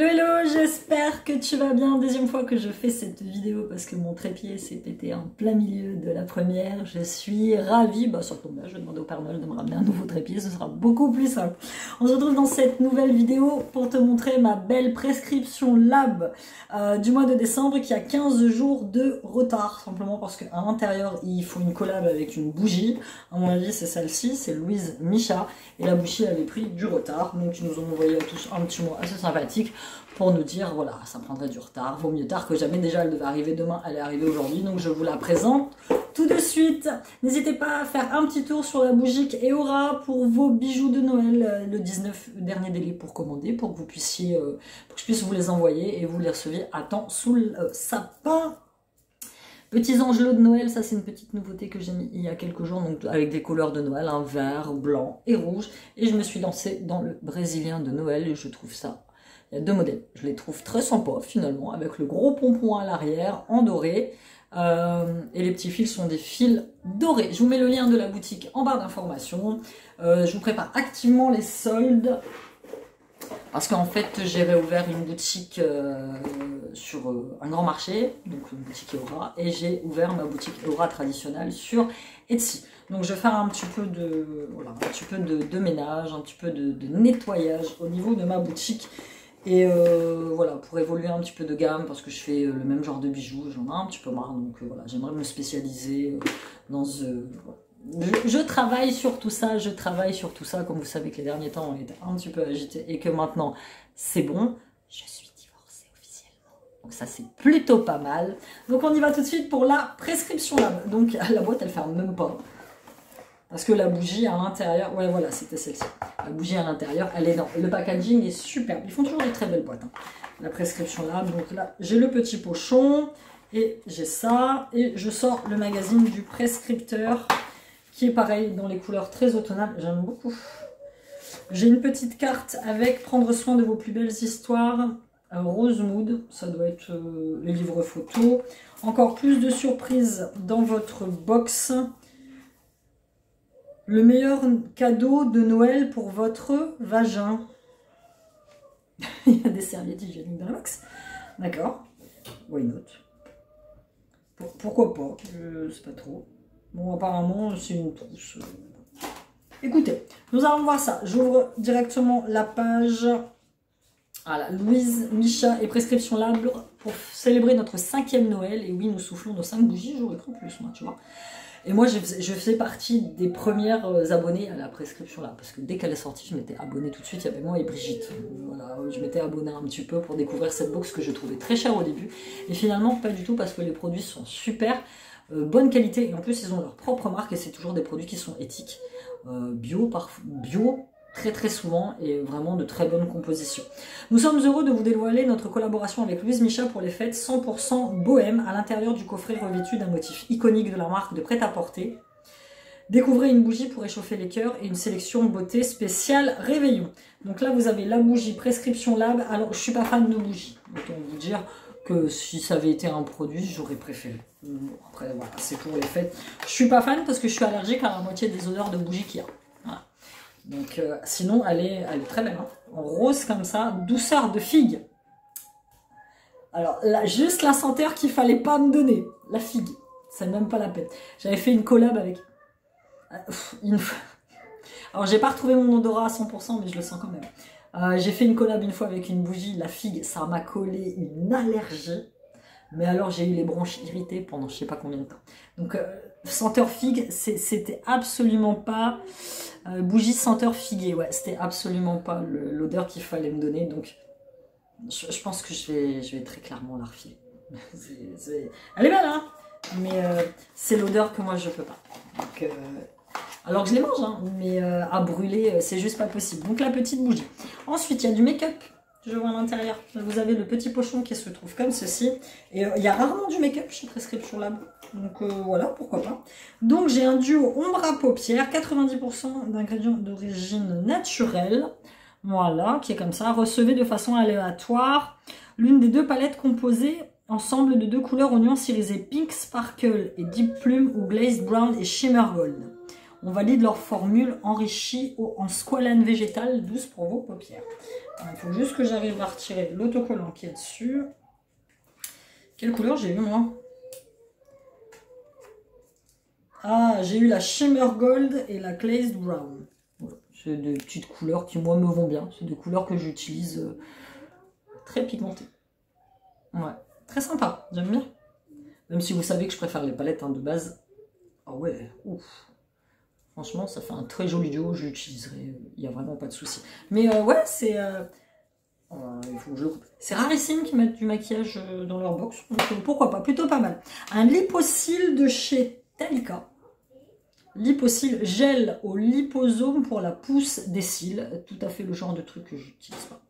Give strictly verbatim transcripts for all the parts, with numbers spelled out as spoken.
Hello hello, j'espère que tu vas bien. Deuxième fois que je fais cette vidéo parce que mon trépied s'est pété en plein milieu de la première. Je suis ravie, bah ça tombe bien, je vais demander au Père Noël de me ramener un nouveau trépied, ce sera beaucoup plus simple. On se retrouve dans cette nouvelle vidéo pour te montrer ma belle prescription lab euh, du mois de décembre qui a quinze jours de retard. Simplement parce qu'à l'intérieur il faut une collab avec une bougie. À mon avis c'est celle-ci, c'est Louise Micha. Et la bougie avait pris du retard, donc ils nous ont envoyé à tous un petit mot assez sympathique pour nous dire voilà, ça prendrait du retard, vaut mieux tard que jamais. Déjà elle devait arriver demain, elle est arrivée aujourd'hui, donc je vous la présente tout de suite. N'hésitez pas à faire un petit tour sur la bougique Eora pour vos bijoux de Noël, le dix-neuf, dernier délai pour commander, pour que vous puissiez, euh, pour que je puisse vous les envoyer et vous les receviez à temps sous le euh, sapin. Petits angelots de Noël, ça c'est une petite nouveauté que j'ai mis il y a quelques jours, donc avec des couleurs de Noël, un vert, blanc et rouge. Et je me suis lancée dans le brésilien de Noël et je trouve ça, il y a deux modèles, je les trouve très sympas finalement, avec le gros pompon à l'arrière en doré. Euh, et les petits fils sont des fils dorés. Je vous mets le lien de la boutique en barre d'informations. Euh, je vous prépare activement les soldes. Parce qu'en fait, j'ai réouvert une boutique euh, sur euh, un grand marché, donc une boutique Eora, et j'ai ouvert ma boutique Eora traditionnelle sur Etsy. Donc je vais faire un petit peu de, voilà, un petit peu de, de ménage, un petit peu de, de nettoyage au niveau de ma boutique. Et euh, voilà, pour évoluer un petit peu de gamme, parce que je fais le même genre de bijoux, j'en ai un petit peu marre, donc euh, voilà, j'aimerais me spécialiser dans ce... Euh, voilà. Je, je travaille sur tout ça, je travaille sur tout ça, comme vous savez que les derniers temps on était un petit peu agités et que maintenant c'est bon, je suis divorcée officiellement. Donc ça c'est plutôt pas mal. Donc on y va tout de suite pour la prescription lab. Donc la boîte elle ferme même pas. Parce que la bougie à l'intérieur, ouais voilà c'était celle-ci. La bougie à l'intérieur, elle est dans. Le packaging est superbe, ils font toujours des très belles boîtes. Hein. La prescription lab, donc là j'ai le petit pochon et j'ai ça. Et je sors le magazine du prescripteur. Qui est pareil dans les couleurs très automnales, j'aime beaucoup. J'ai une petite carte avec prendre soin de vos plus belles histoires, euh, Rose Mood, ça doit être euh, les livres photos. Encore plus de surprises dans votre box. Le meilleur cadeau de Noël pour votre vagin. Il y a des serviettes hygiéniques dans la box. D'accord, why not? Pour, pourquoi pas, je sais pas trop. Bon, apparemment, c'est une trousse. Écoutez, nous allons voir ça. J'ouvre directement la page. Voilà, Louise Micha et prescription lab pour célébrer notre cinquième Noël. Et oui, nous soufflons nos cinq bougies. J'aurais cru plus, moi, tu vois. Et moi, je faisais, je faisais partie des premières abonnées à la prescription lab. Parce que dès qu'elle est sortie, je m'étais abonnée tout de suite. Il y avait moi et Brigitte. Voilà, je m'étais abonnée un petit peu pour découvrir cette box que je trouvais très chère au début. Et finalement, pas du tout parce que les produits sont super. Euh, bonne qualité et en plus ils ont leur propre marque et c'est toujours des produits qui sont éthiques, euh, bio, par, bio très très souvent et vraiment de très bonnes compositions. Nous sommes heureux de vous dévoiler notre collaboration avec Louise Micha pour les fêtes cent pour cent bohème à l'intérieur du coffret revêtu d'un motif iconique de la marque de prêt-à-porter. Découvrez une bougie pour réchauffer les cœurs et une sélection beauté spéciale réveillon. Donc là vous avez la bougie prescription lab. Alors je suis pas fan de bougies, autant vous dire que si ça avait été un produit, j'aurais préféré. Bon, après, voilà, c'est pour les fêtes. Je suis pas fan parce que je suis allergique à la moitié des odeurs de bougie qu'il y a. Voilà. Donc, euh, sinon, elle est, elle est très belle. Hein. En rose comme ça, douceur de figue. Alors, là, juste la senteur qu'il fallait pas me donner. La figue. C'est même pas la peine. J'avais fait une collab avec... Une... Alors, j'ai pas retrouvé mon odorat à cent pour cent, mais je le sens quand même. Euh, j'ai fait une collab une fois avec une bougie, la figue, ça m'a collé une allergie. Mais alors j'ai eu les bronches irritées pendant je sais pas combien de temps. Donc euh, senteur figue, c'était absolument pas... Euh, bougie senteur figuée, ouais, c'était absolument pas l'odeur qu'il fallait me donner. Donc je, je pense que je vais, je vais très clairement la refiler. C est, c est... Elle est belle, hein. Mais euh, c'est l'odeur que moi je peux pas. Donc... Euh... Alors que je les mange, hein, mais euh, à brûler, c'est juste pas possible. Donc la petite bougie. Ensuite, il y a du make-up, je vois à l'intérieur. Vous avez le petit pochon qui se trouve comme ceci. Et euh, il y a rarement du make-up chez Prescription Lab. Donc euh, voilà, pourquoi pas. Donc j'ai un duo ombre à paupières, quatre-vingt-dix pour cent d'ingrédients d'origine naturelle. Voilà, qui est comme ça. Recevez de façon aléatoire l'une des deux palettes composées ensemble de deux couleurs aux nuances irisées. Pink Sparkle et Deep Plume ou Glazed Brown et Shimmer Gold. On valide leur formule enrichie en squalane végétale douce pour vos paupières. Il faut juste que j'arrive à retirer l'autocollant qui est dessus. Quelle couleur j'ai eu moi? Ah, j'ai eu la Shimmer Gold et la Glazed Brown. Voilà. C'est des petites couleurs qui moi me vont bien. C'est des couleurs que j'utilise euh, très pigmentées. Ouais, très sympa, j'aime bien. Même si vous savez que je préfère les palettes hein, de base. Ah ouais, ouf. Franchement, ça fait un très joli duo, je l'utiliserai, il n'y a vraiment pas de souci. Mais euh, ouais, c'est... Euh... Oh, il faut que je le coupe. C'est rarissime qu'ils mettent du maquillage dans leur box, donc euh, pourquoi pas, plutôt pas mal. Un Lipocil de chez Talika. Lipocil gel au liposome pour la pousse des cils. Tout à fait le genre de truc que j'utilise pas.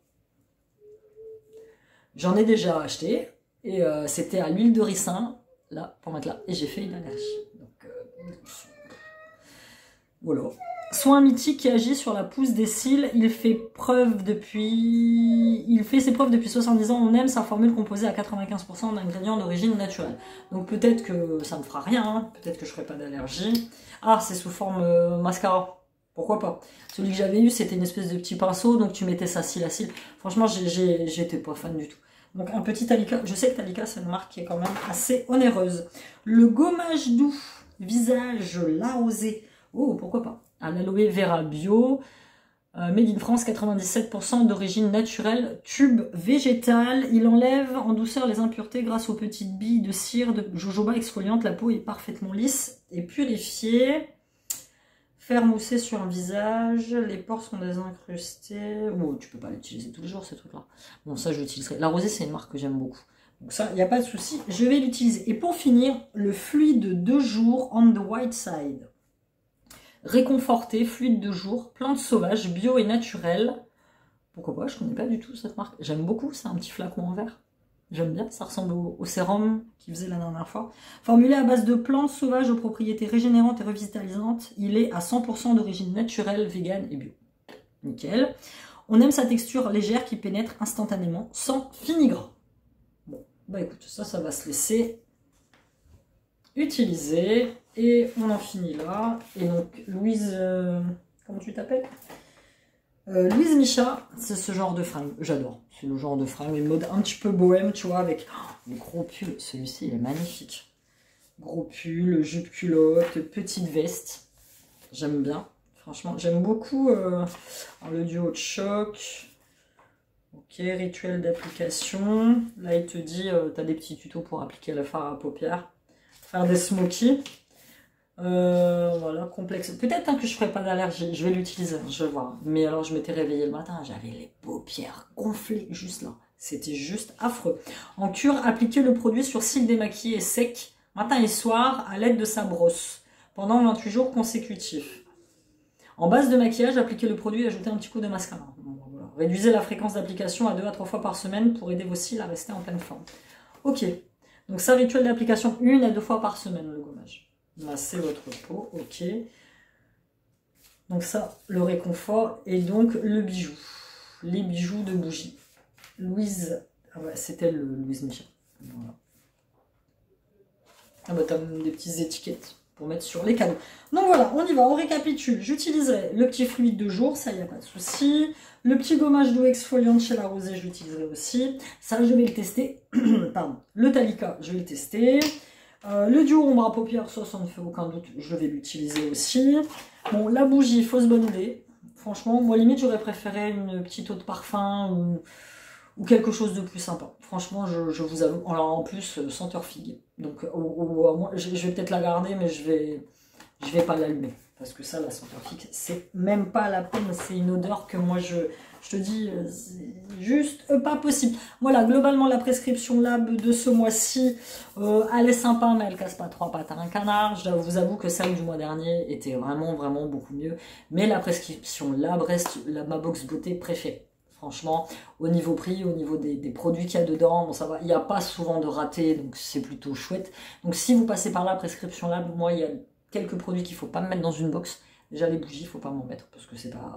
J'en ai déjà acheté, et euh, c'était à l'huile de ricin, là, pour mettre là, et j'ai fait une allergie. Donc, euh, voilà. Soin mythique qui agit sur la pousse des cils. Il fait preuve depuis... Il fait ses preuves depuis soixante-dix ans. On aime sa formule composée à quatre-vingt-quinze pour cent d'ingrédients d'origine naturelle. Donc peut-être que ça me fera rien. Hein. Peut-être que je ferai pas d'allergie. Ah, c'est sous forme euh, mascara. Pourquoi pas? Celui que j'avais eu, c'était une espèce de petit pinceau. Donc tu mettais ça cil à cil. Franchement, j'étais pas fan du tout. Donc un petit Talika. Je sais que Talika, c'est une marque qui est quand même assez onéreuse. Le gommage doux visage La Rosée. Oh, pourquoi pas? À l'aloe vera bio, euh, made in France, quatre-vingt-dix-sept pour cent d'origine naturelle, tube végétal. Il enlève en douceur les impuretés grâce aux petites billes de cire de jojoba exfoliante. La peau est parfaitement lisse et purifiée. Faire mousser sur un visage, les pores sont désincrustés. Oh, tu peux pas l'utiliser tous les jours, ces trucs-là. Bon, ça, je l'utiliserai. La Rosée, c'est une marque que j'aime beaucoup. Donc ça, il n'y a pas de souci, je vais l'utiliser. Et pour finir, le fluide de jour on the white side. Réconforté, fluide de jour, plante sauvage, bio et naturel. Pourquoi pas, je connais pas du tout cette marque. J'aime beaucoup, c'est un petit flacon en verre. J'aime bien, ça ressemble au, au sérum qu'il faisait la dernière fois. Formulé à base de plantes sauvages aux propriétés régénérantes et revitalisantes, il est à cent pour cent d'origine naturelle, vegan et bio. Nickel. On aime sa texture légère qui pénètre instantanément, sans finigrane. Bon, bah écoute, ça, ça va se laisser utiliser. Et on en finit là. Et donc, Louise... Euh, comment tu t'appelles euh, Louise Micha, c'est ce genre de fringue. J'adore. C'est le genre de fringue, une mode un petit peu bohème, tu vois, avec oh, le gros pull. Celui-ci, il est magnifique. Gros pull, jupe culotte, petite veste. J'aime bien. Franchement, j'aime beaucoup euh, le duo de choc. Ok, rituel d'application. Là, il te dit, euh, tu as des petits tutos pour appliquer le fard à paupières. Faire des smokies. Euh, voilà, complexe. Peut-être hein, que je ferai pas d'allergie. Je vais l'utiliser, je vais voir. Mais alors, je m'étais réveillée le matin, j'avais les paupières gonflées juste là. C'était juste affreux. En cure, appliquez le produit sur cils démaquillés et secs, matin et soir, à l'aide de sa brosse, pendant vingt-huit jours consécutifs. En base de maquillage, appliquez le produit et ajoutez un petit coup de mascara. Voilà. Réduisez la fréquence d'application à deux à trois fois par semaine pour aider vos cils à rester en pleine forme. Ok. Donc ça, rituel d'application une à deux fois par semaine, le gommage. Massez votre peau, ok. Donc ça, le réconfort et donc le bijou. Les bijoux de bougie. Louise, ah ouais, c'était le Louise Michel. Voilà. Ah bah t'as des petites étiquettes pour mettre sur les cadeaux. Donc voilà, on y va, on récapitule. J'utiliserai le petit fluide de jour, ça y a pas de souci. Le petit gommage d'eau exfoliante chez La Rosée, je l'utiliserai aussi. Ça, je vais le tester. Pardon. Le Talika, je vais le tester. Euh, le duo ombre à paupières, ça, ça ne fait aucun doute, je vais l'utiliser aussi. Bon, la bougie, fausse bonne idée. Franchement, moi, limite, j'aurais préféré une petite eau de parfum ou, ou quelque chose de plus sympa. Franchement, je, je vous avoue. Alors, en plus, senteur figue. Donc, au, au, au, moi, je, je vais peut-être la garder, mais je vais, je vais pas l'allumer. Parce que ça, la senteur figue, c'est même pas la peine. C'est une odeur que moi, je... Je te dis, c'est juste pas possible. Voilà, globalement, la prescription Lab de ce mois-ci, euh, elle est sympa, mais elle casse pas trois pattes à un canard. Je vous avoue que celle du mois dernier était vraiment, vraiment beaucoup mieux. Mais la prescription Lab reste la, ma box beauté préférée. Franchement, au niveau prix, au niveau des, des produits qu'il y a dedans, bon, ça va. Il n'y a pas souvent de ratés, donc c'est plutôt chouette. Donc si vous passez par la prescription Lab, moi, il y a quelques produits qu'il ne faut pas me mettre dans une box. Déjà, les bougies, il ne faut pas m'en mettre, parce que c'est pas...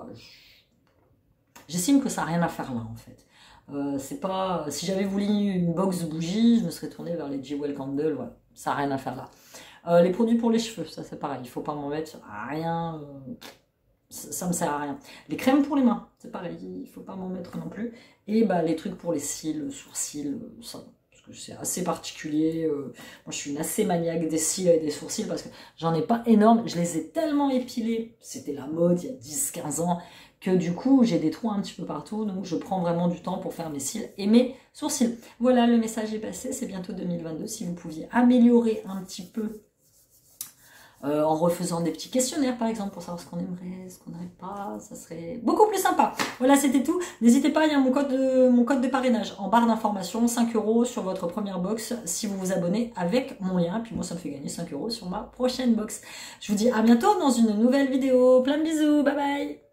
J'estime que ça n'a rien à faire là en fait. Euh, c'est pas. Si j'avais voulu une box de bougies, je me serais tournée vers les Jewel Candle, voilà. Ça n'a rien à faire là. Euh, les produits pour les cheveux, ça c'est pareil, il faut pas m'en mettre. Rien. Euh... ça, ça me sert à rien. Les crèmes pour les mains, c'est pareil, il faut pas m'en mettre non plus. Et bah, les trucs pour les cils, sourcils, ça, parce que c'est assez particulier. Euh, moi, je suis une assez maniaque des cils et des sourcils parce que j'en ai pas énorme. Je les ai tellement épilés, c'était la mode il y a dix quinze ans, que du coup, j'ai des trous un petit peu partout. Donc, je prends vraiment du temps pour faire mes cils et mes sourcils. Voilà, le message est passé, c'est bientôt deux mille vingt-deux. Si vous pouviez améliorer un petit peu Euh, en refaisant des petits questionnaires par exemple pour savoir ce qu'on aimerait, ce qu'on n'aimerait pas, ça serait beaucoup plus sympa. Voilà, c'était tout. N'hésitez pas, il y a mon code de, mon code de parrainage en barre d'information, cinq euros sur votre première box si vous vous abonnez avec mon lien. Puis moi, ça me fait gagner cinq euros sur ma prochaine box. Je vous dis à bientôt dans une nouvelle vidéo. Plein de bisous, bye bye.